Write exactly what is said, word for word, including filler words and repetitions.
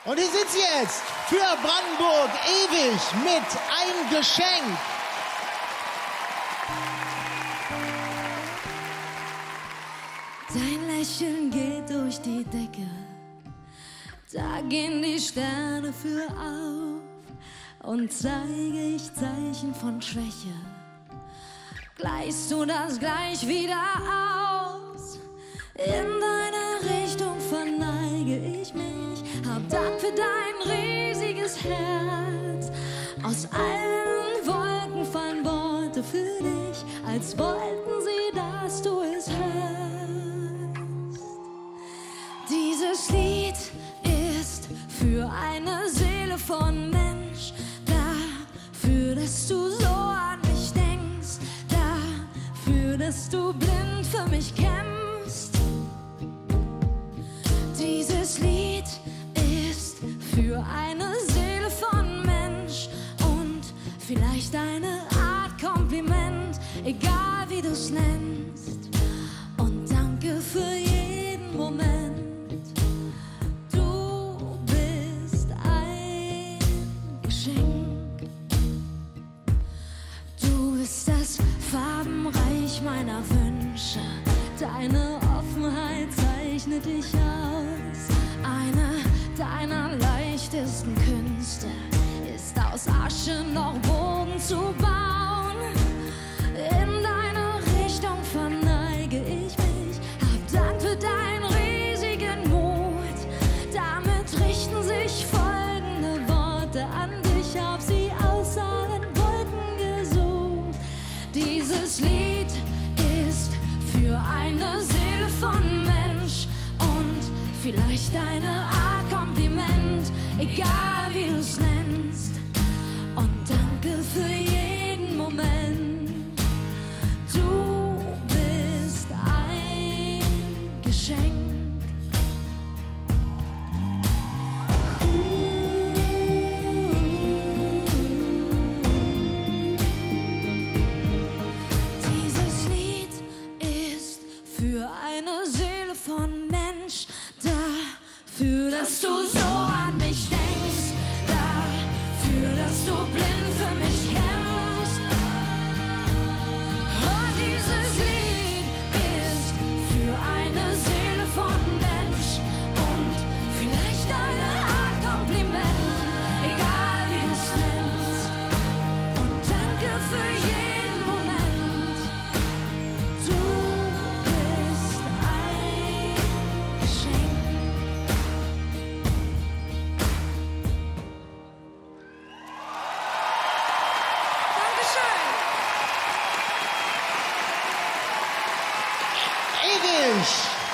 Und ihr sitzt jetzt für Brandenburg ewig mit ein Geschenk. Dein Lächeln geht durch die Decke, da gehen die Sterne für auf. Und zeige ich Zeichen von Schwäche, gleichst du das gleich wieder aus. In deine Richtung verneige ich mich, hab Dank für dein riesiges Herz. Aus allen Wolken fallen Worte für dich, als wollten sie, dass du es hörst. Dieses Lied ist für eine Seele von Mensch, dafür, dass du so an mich denkst, dafür, dass du blind für mich kämpfst. Dieses Lied ist für eine Seele von Mensch und vielleicht eine Art Kompliment, egal wie du's nennst. Und danke für jeden Moment. Du bist ein Geschenk. Du bist das Farbenreich meiner Wünsche. Deine Offenheit zeichnet dich aus. Eine deiner leichtesten Künste ist aus Asche noch Bogen zu bauen. In deine Richtung verneige ich mich, hab Dank für deinen riesigen Mut. Damit richten sich folgende Worte an dich, hab sie aus allen Wolken gesucht. Dieses Lied ist für eine Seele von Mensch und vielleicht eine Art Kompliment, egal wie du's nennst. Und danke für jeden Moment. Du bist ein Geschenk. Dieses Lied ist für eine Seele von Mensch, dafür, dass du so an mich denkst, dafür, dass du blind für mich kämpfst. Und dieses Lied ist für eine Seele von Mensch und vielleicht eine Art Kompliment, egal wie du's nennst. Und danke für jeden Moment. Du bist ein Geschenk. Dankeschön. Ewig.